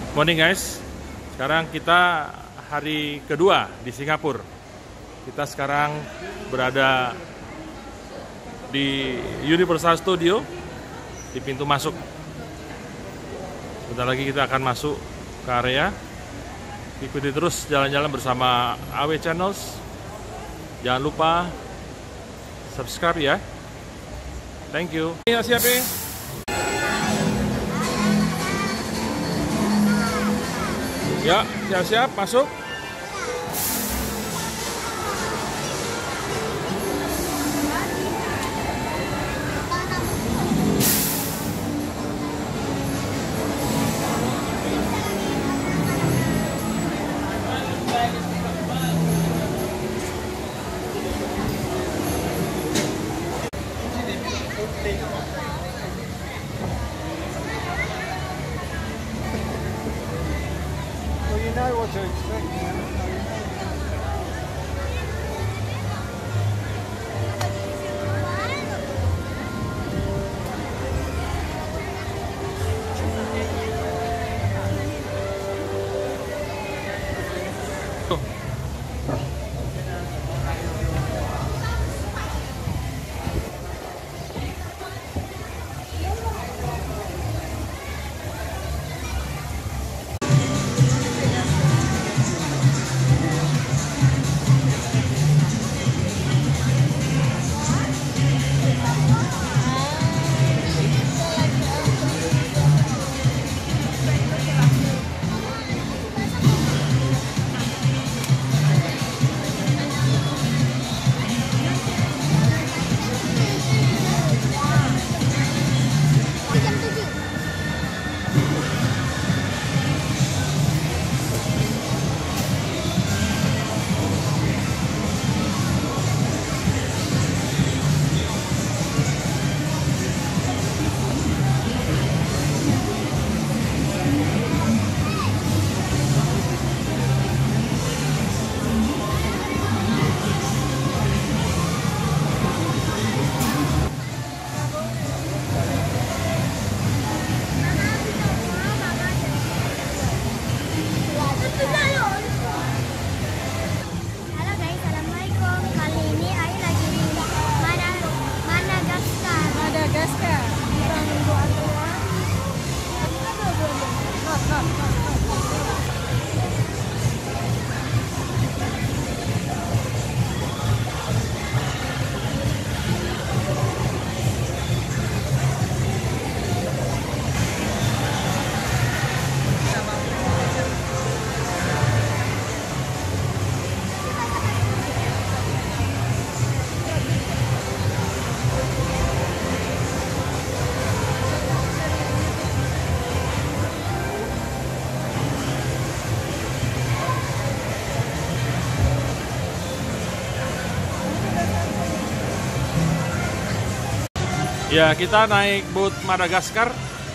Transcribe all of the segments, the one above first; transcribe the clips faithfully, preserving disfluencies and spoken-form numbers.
Morning guys, sekarang kita hari kedua di Singapura. Kita sekarang berada di Universal Studio di pintu masuk. Bentar lagi kita akan masuk ke area. Ikuti terus jalan-jalan bersama A W Channels. Jangan lupa subscribe ya. Thank you. Ya, siap ya. Ya, siap-siap masuk. You know what to expect now. Ya, kita naik boat Madagaskar.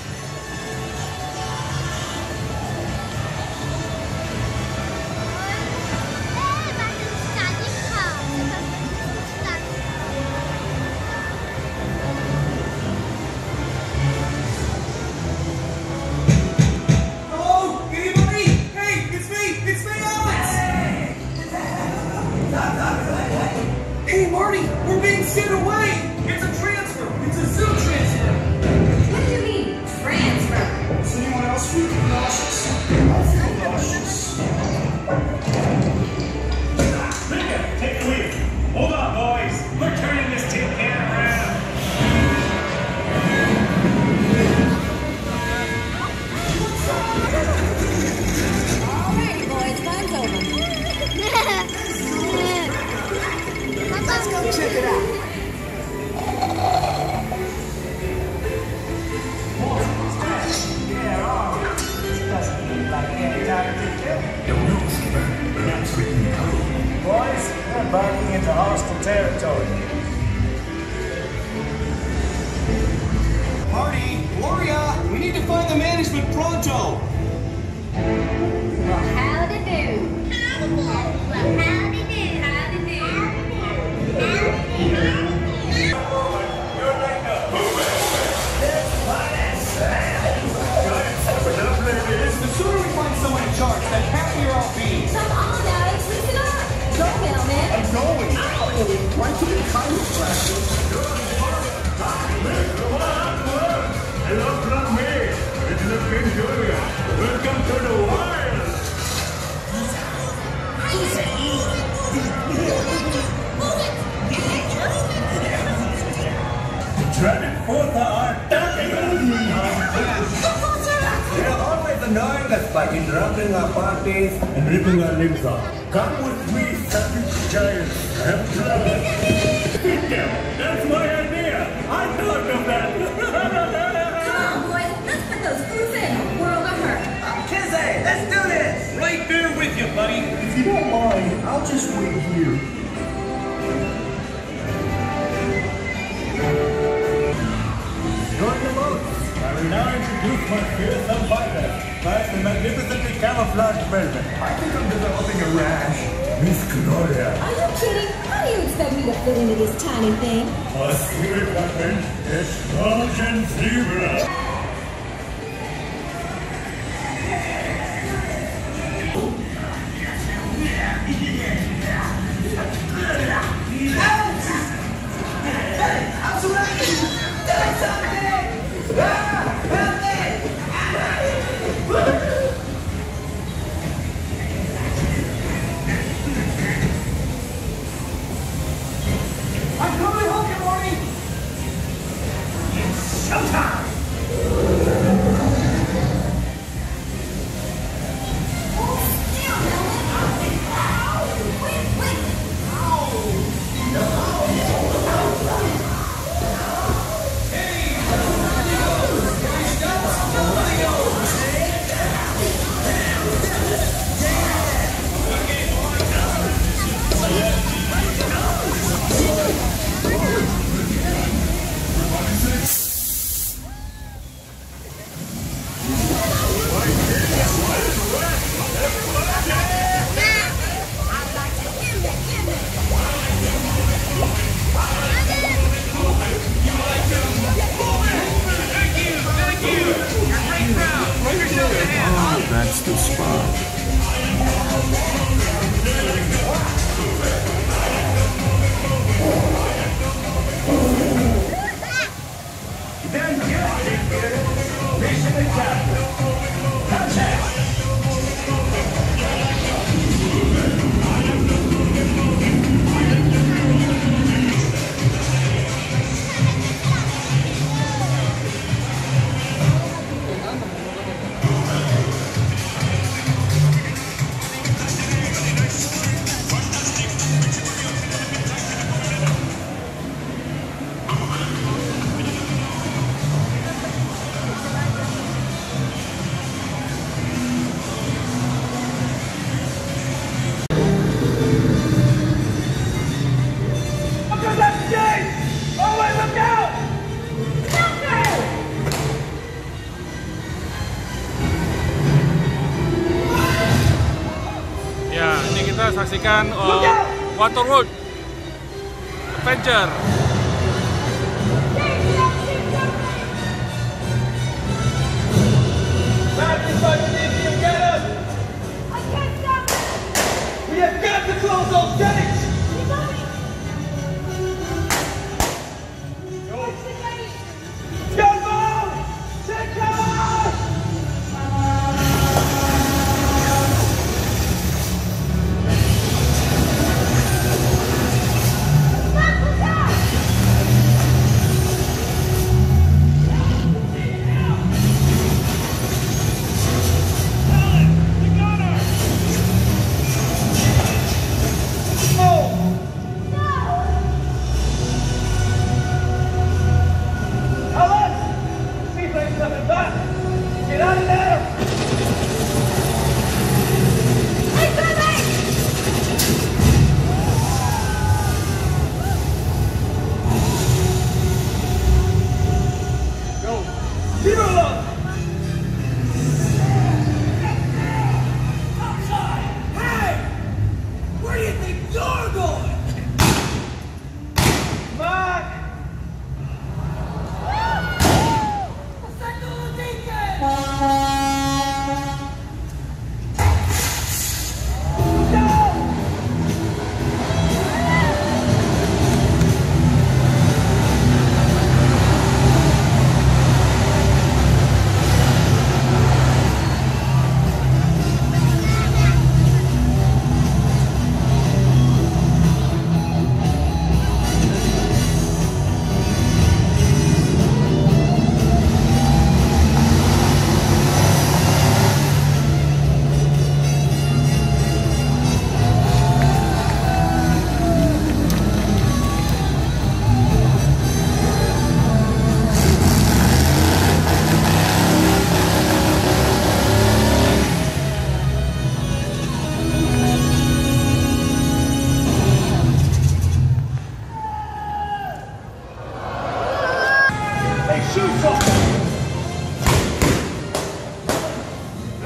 Hey Marty, we're being sent away! It's a transfer! It's a zoo transfer! What do you mean, transfer? Is anyone else feeling nauseous? I feel nauseous. Linda, take the wheel. Hold on, boys. We're turning this tin can around. Alrighty, boys, fun's over. Let's go check it out. Yeah, oh, this doesn't look like any time to kill. Don't know, Skipper, but that's written in code. Boys, we're embarking into hostile territory. Marty, Gloria, we need to find the management pronto. Well, howdy do. Howdy do. Well, howdy do. Howdy do. Howdy do. It's the sooner charge, the happier I'll be. Come on, Alex, listen up. Go, mailman. I'm going. Ow! Why should it kind of practice? Hello from me. It's the Prince Julia. Welcome to the wild. Dragon forth are attacking us. They're always annoying us by interrupting our parties and ripping our limbs off. Come with me, savage giant. Have trouble. Beat them. That's my idea. I thought of that. Come on, boys. Let's put those crews in. World of Hurt. Kizzy, let's do this! Right there with you, buddy. If you don't mind, I'll just wait here. Join the boat. I will now introduce my fearsome fighter. First, the magnificently camouflaged velvet. I think I'm developing a rash. Miss Gloria. Are you kidding? How do you expect me to fit into this tiny thing? A secret weapon, Explosion Zebra. I'm coming home, good morning. Showtime! That's the spot. Then get mission accomplished. Contact! Ya, ini kita saksikan uh, Waterworld Adventure. We have got to close those gates. Gunboat! Take cover!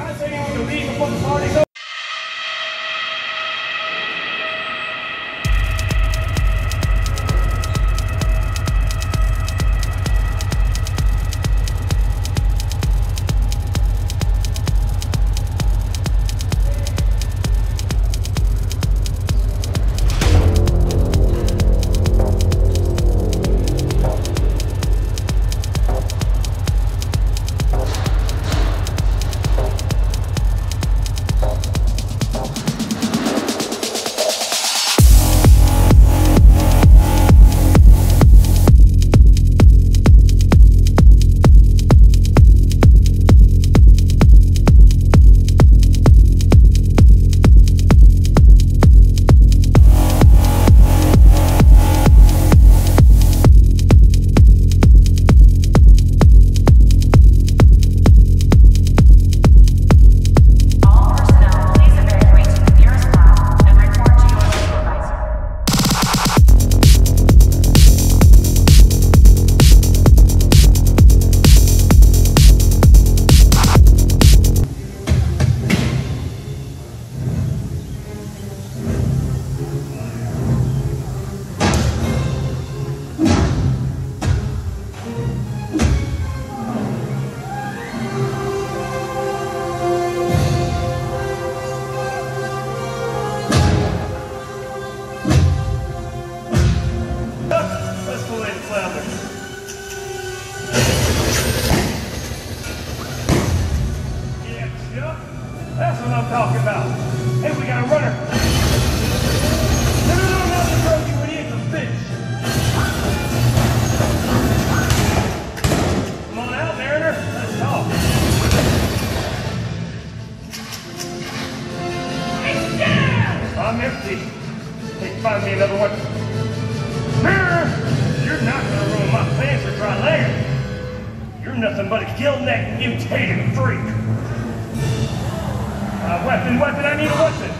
I say you to leave before the party's over. Let's go in, Flounder. Yeah, Chuck. That's what I'm talking about. Hey, we got a runner. No, no, no, not the trophy when he hits a fish. Come on out, Mariner. Let's talk. I'm empty. Hey, find me another one. Mariner, you're not gonna ruin my plans for dry land. You're nothing but a gill-necked, mutated freak. Uh, weapon, weapon, I need a weapon.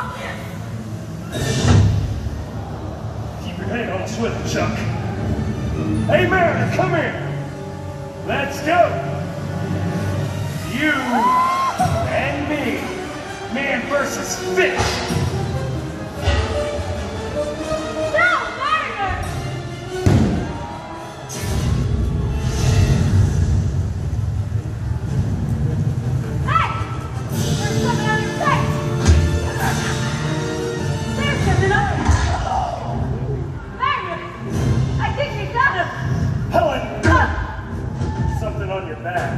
Keep your head on a swivel, Chuck. Hey, Mariner, come here. Let's go. You and me. Man versus fish. On your back.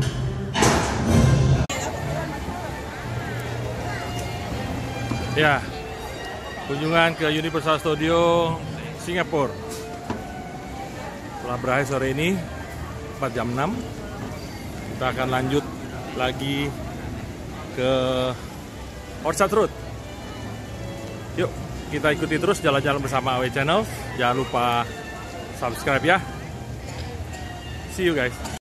Ya, kunjungan ke Universal Studio Singapura telah berakhir sore ini empat jam enam. Kita akan lanjut lagi ke Orchard Road. Yuk, kita ikuti terus jalan-jalan bersama A W Channel. Jangan lupa subscribe ya. See you guys.